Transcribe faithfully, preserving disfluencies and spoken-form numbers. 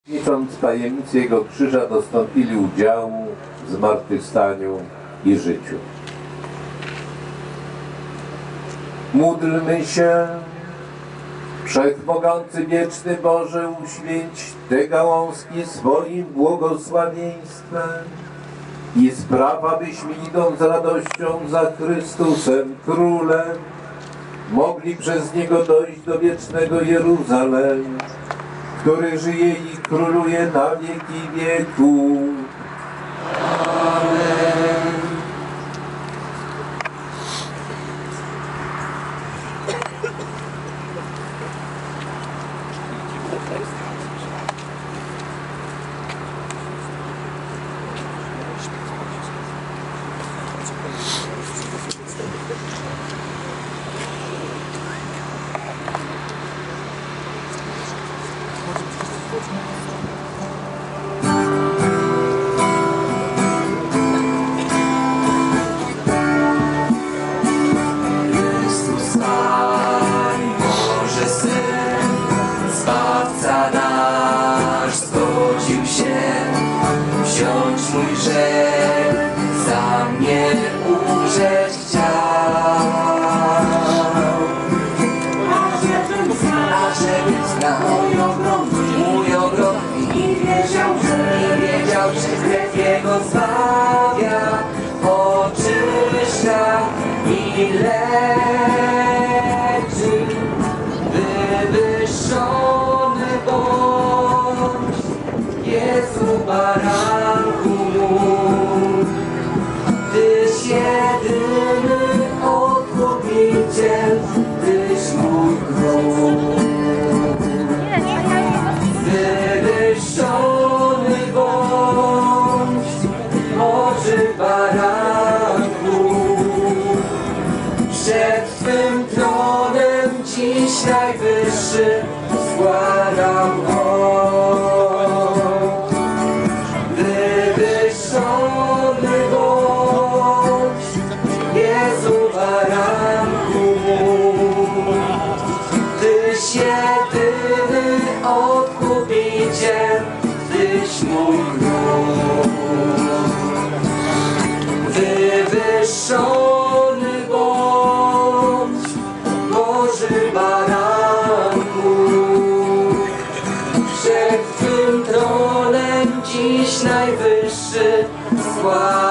Licząc tajemnicy Jego krzyża, dostąpili udziału w zmartwychwstaniu i życiu. Módlmy się. Wszechmogący, wieczny Boże, uświęć te gałązki swoim błogosławieństwem i spraw, abyśmy, idąc z radością za Chrystusem Królem, mogli przez Niego dojść do wiecznego Jeruzalem, który żyje i króluje na wieki wieków. Amen. Chrystus Pan, Boże Syn, Zbawca nasz, zgodził się wziąć mój grzech, za mnie umrzeć chciał. Ażebym znał mój ogrom i wiedział, że, i wiedział, że krew Jego zbawia, oczyszcza i leczy. Wywyższony bądź, Jezu baranku mój, Tyś jedyny odkupiciel, Tyś mój król. Wywyższony bądź, Boży baranku, przed Twym tronem dziś najwyższy składam hołd. Wywyższony bądź, Jezu baranku mój, Tyś jedyny odkupiciel, Tyś mój król. Wywyższony bądź, Boży baranku, przed Twym tronem dziś najwyższy składam.